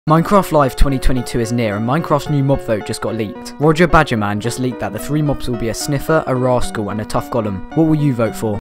Minecraft Live 2022 is near and Minecraft's new mob vote just got leaked. Roger Badgerman just leaked that the 3 mobs will be a sniffer, a rascal and a tough golem. What will you vote for?